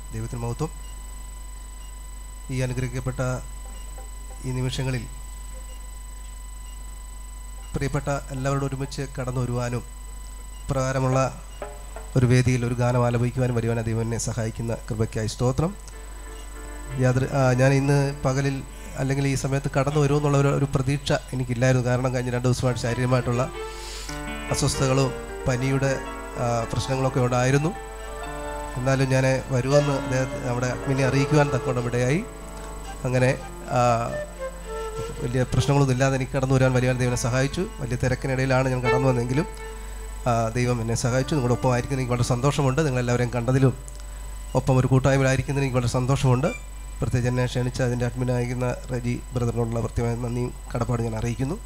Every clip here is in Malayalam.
ദൈവത്തിന് മഹത്വം. ഈ അനുഗ്രഹിക്കപ്പെട്ട ഈ നിമിഷങ്ങളിൽ പ്രിയപ്പെട്ട എല്ലാവരോടും ഒരുമിച്ച് കടന്നു വരുവാനും പ്രകാരമുള്ള ഒരു വേദിയിൽ ഒരു ഗാനം ആലപിക്കുവാനും വരുവാൻ ദൈവം എന്നെ സഹായിക്കുന്ന കൃപയ്ക്കായി സ്തോത്രം. ഞാൻ ഇന്ന് പകലിൽ അല്ലെങ്കിൽ ഈ സമയത്ത് കടന്നു വരുമെന്നുള്ള ഒരു പ്രതീക്ഷ എനിക്കില്ലായിരുന്നു. കാരണം കഴിഞ്ഞ 2 ദിവസമായിട്ട് ശാരീരികമായിട്ടുള്ള അസ്വസ്ഥതകളും പനിയുടെ പ്രശ്നങ്ങളൊക്കെ ഉണ്ടായിരുന്നു. എന്നാലും ഞാൻ വരുമെന്ന് നമ്മുടെ അഡ്മിനെ അറിയിക്കുവാൻ തക്കോണം ഇടയായി. അങ്ങനെ വലിയ പ്രശ്നങ്ങളൊന്നും ഇല്ലാതെ എനിക്ക് കടന്നു വരുവാൻ ദൈവനെ സഹായിച്ചു. വലിയ തിരക്കിനിടയിലാണ് ഞാൻ കടന്നു വന്നെങ്കിലും ദൈവം എന്നെ സഹായിച്ചു. നിങ്ങളുടെ ഒപ്പം ആയിരിക്കുന്നതിന് എനിക്ക് വളരെ സന്തോഷമുണ്ട്. നിങ്ങളെല്ലാവരെയും കണ്ടതിലും ഒപ്പം ഒരു കൂട്ടായ്മയിലായിരിക്കുന്നതിന് എനിക്ക് വളരെ സന്തോഷമുണ്ട്. പ്രത്യേകിച്ച് എന്നെ ക്ഷണിച്ച് അതിൻ്റെ അഡ്മിനായിരിക്കുന്ന റജി ബ്രദറിനോടുള്ള പ്രത്യേകമായ നന്ദിയും കടപ്പാട് ഞാൻ അറിയിക്കുന്നു.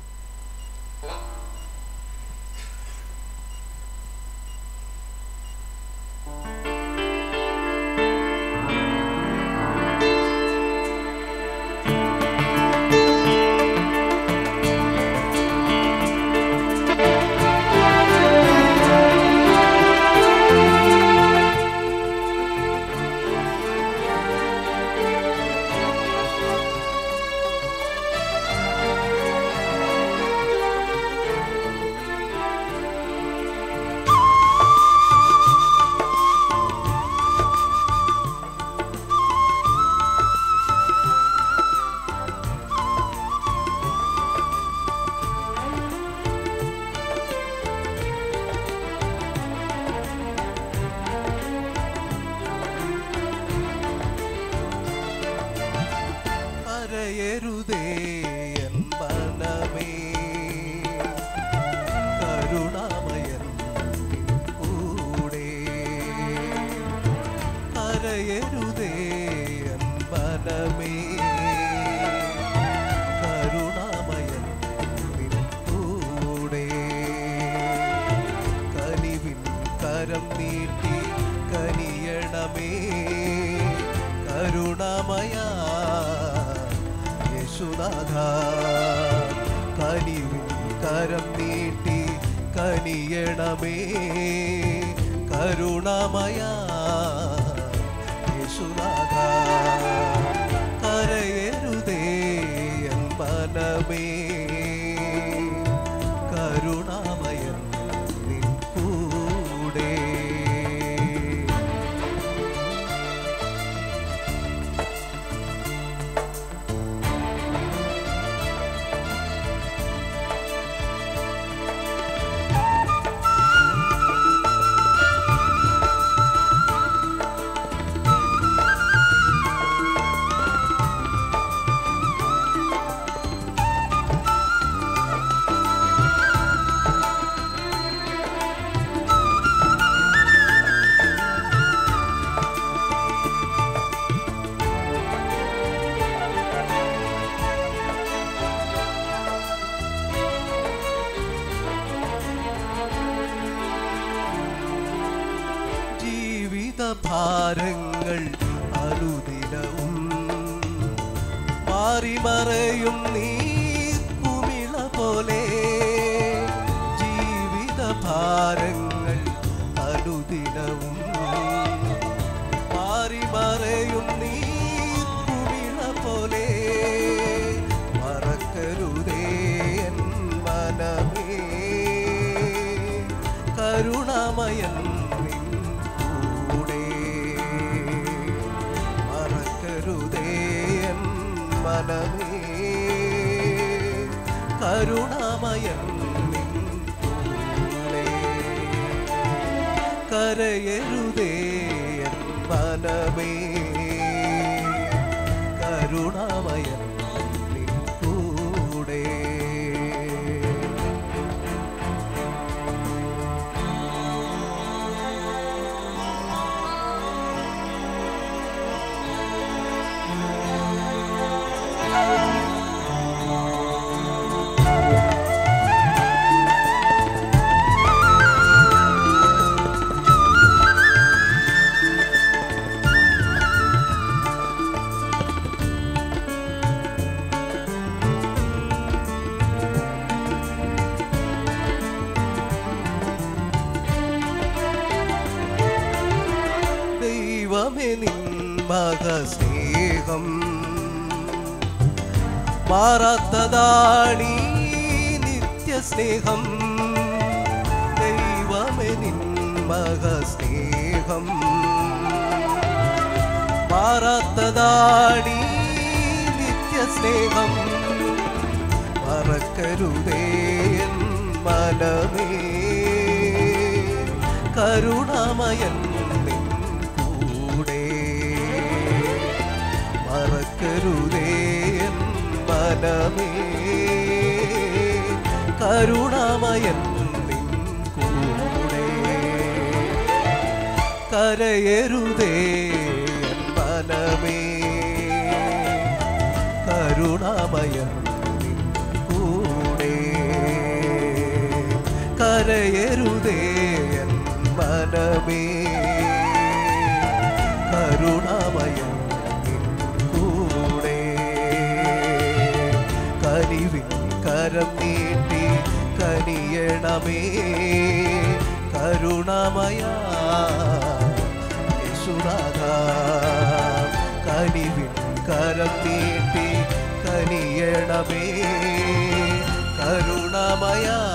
ഭാരങ്ങൾ അനുദിനവും മാറിമറയും നീർക്കുമിള പോലെ. ജീവിത ഭാരങ്ങൾ അനുദിനവും മാറിമറയും നീർക്കുമിള പോലെ. മറക്കരുതേ എൻ മനമേ കരുണാമയൻ മനമേ കരുണാമയൻ നിന്നൂടെ. കരയരുതേ എൻ മനമേ കരുണാമയൻ നിന്നൂടെ. ദൈവമേ നിൻ മഹസ്നേഹം മാറാത്തതാണീ നിത്യസ്നേഹം. ദൈവമേ നിൻ മഹസ്നേഹം മാറാത്തതാണീ നിത്യസ്നേഹം. മറക്കരുതേ എൻ മനമേ കരുണാമയൻ നിൻ കൂടെ. മറക്കരുതേ എൻ മനമേ കരുണാമയൻ നിൻ കൂടെ. കരയരുതേ എൻ മനമേ കരുണാമയൻ നിൻ കൂടെ. കരയരുതേ എൻ മനമേ കരുണാമയൻ നിൻ കൂടെ. കനിവിൻ കരം നീട്ടി കനിയണമേ കരുണാമയ യേശുനാഥാ. കനിവിൻ കരം നീട്ടി കനിയണമേ കരുണാമയ